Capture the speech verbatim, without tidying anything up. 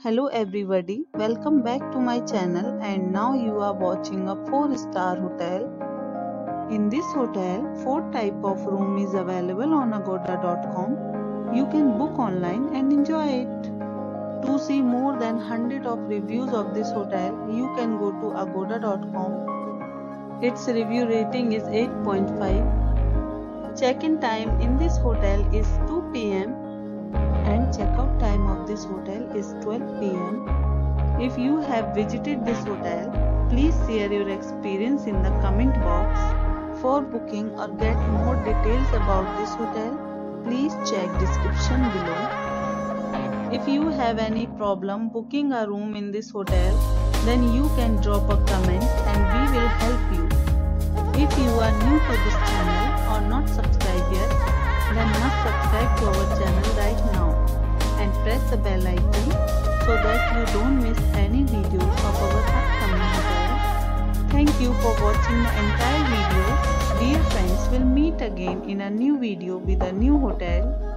Hello everybody, welcome back to my channel and now you are watching a four star hotel. In this hotel, four type of room is available on agoda dot com. You can book online and enjoy it. To see more than one hundred of reviews of this hotel, you can go to agoda dot com. Its review rating is eight point five. Check-in time in this hotel is two p m and checkout time of this hotel is twelve p m If you have visited this hotel, please share your experience in the comment box. For booking or get more details about this hotel, please check description below. If you have any problem booking a room in this hotel, then you can drop a comment and we will help you. If you are new to this channel or not subscribed yet, then must subscribe to our channel right now and press the bell icon so that you don't miss any videos of our upcoming hotel. Thank you for watching the entire video. Dear friends, we'll meet again in a new video with a new hotel.